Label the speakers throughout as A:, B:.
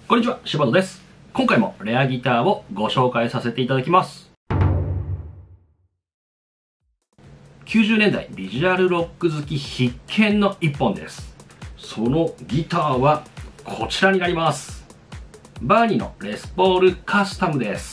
A: こんにちは、柴田です。今回もレアギターをご紹介させていただきます。90年代ビジュアルロック好き必見の一本です。そのギターはこちらになります。バーニーのレスポールカスタムです。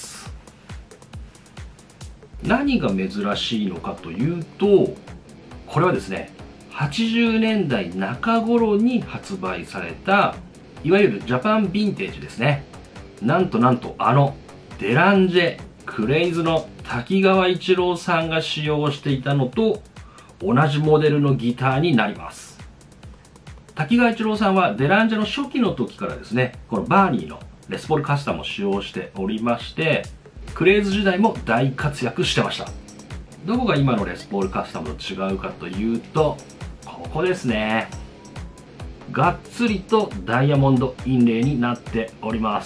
A: 何が珍しいのかというと、これはですね、80年代中頃に発売されたいわゆるジャパンヴィンテージですね。なんとデランジェクレイズの滝川一郎さんが使用していたのと同じモデルのギターになります。滝川一郎さんはデランジェの初期の時からですね、このバーニーのレスポールカスタムを使用しておりまして、クレイズ時代も大活躍してました。どこが今のレスポールカスタムと違うかというと、ここですね。がっつりとダイヤモンドインレイになっております。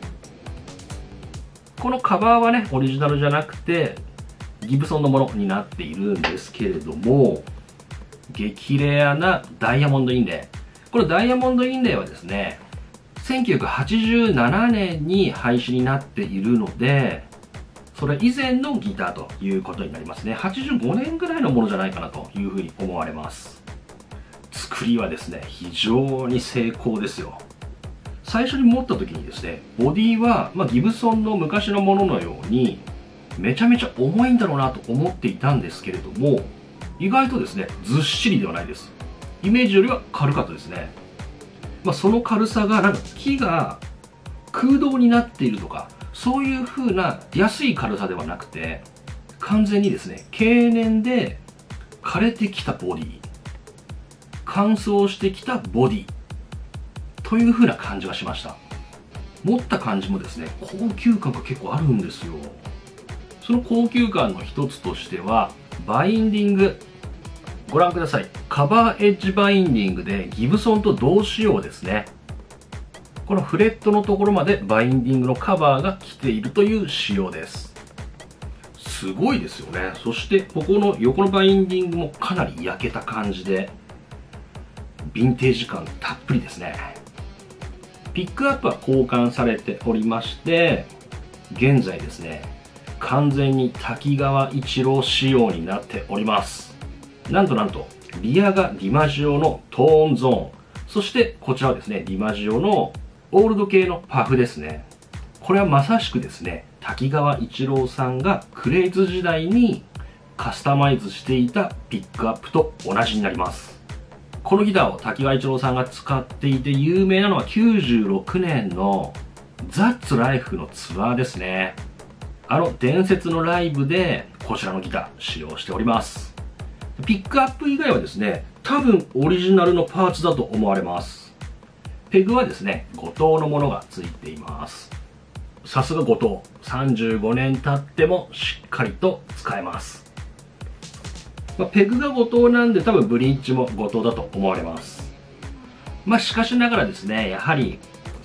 A: このカバーはね、オリジナルじゃなくてギブソンのものになっているんですけれども、激レアなダイヤモンドインレイ。このダイヤモンドインレイはですね、1987年に廃止になっているので、それ以前のギターということになりますね。85年ぐらいのものじゃないかなというふうに思われます。作りはですね、非常に精巧ですよ。最初に持った時にですね、ボディは、ギブソンの昔のもののようにめちゃめちゃ重いんだろうなと思っていたんですけれども、意外とですね、ずっしりではないです。イメージよりは軽かったですね。その軽さがなんか木が空洞になっているとか、そういう風な安い軽さではなくて、完全にですね、経年で枯れてきたボディ、乾燥してきたボディという風な感じがしました。持った感じもですね、高級感が結構あるんですよ。その高級感の一つとしては、バインディングご覧ください。カバーエッジバインディングでギブソンと同仕様ですね。このフレットのところまでバインディングのカバーが来ているという仕様です。すごいですよね。そしてここの横のバインディングもかなり焼けた感じでヴィンテージ感たっぷりですね。ピックアップは交換されておりまして、現在ですね、完全に滝川一郎仕様になっております。なんとリアがディマジオのトーンゾーン、そしてこちらはですね、ディマジオのオールド系のパフですね。これはまさしくですね、滝川一郎さんがクレイズ時代にカスタマイズしていたピックアップと同じになります。このギターを滝川一郎さんが使っていて有名なのは96年のザッツライフのツアーですね。伝説のライブでこちらのギター使用しております。ピックアップ以外はですね、多分オリジナルのパーツだと思われます。ペグはですね、後藤のものがついています。さすが後藤、35年経ってもしっかりと使えます。ペグが後藤なんで多分ブリッジも後藤だと思われます。しかしながらですね、やはり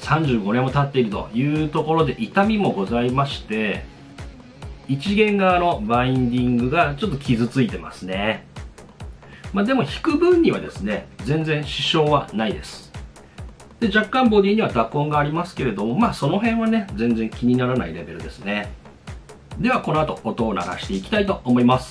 A: 35年も経っているというところで痛みもございまして、一弦側のバインディングがちょっと傷ついてますね。でも弾く分にはですね、全然支障はないです。で、若干ボディには濁音がありますけれども、その辺はね、全然気にならないレベルですね。ではこの後音を鳴らしていきたいと思います。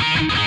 A: す。